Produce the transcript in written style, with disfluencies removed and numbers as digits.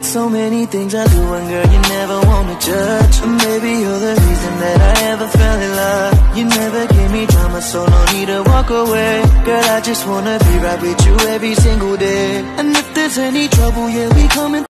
So many things I do, and girl, you never want to judge. Maybe you're the reason that I ever fell in love. You never gave me drama, so no need to walk away. Girl, I just wanna be right with you every single day. And if there's any trouble, yeah, we coming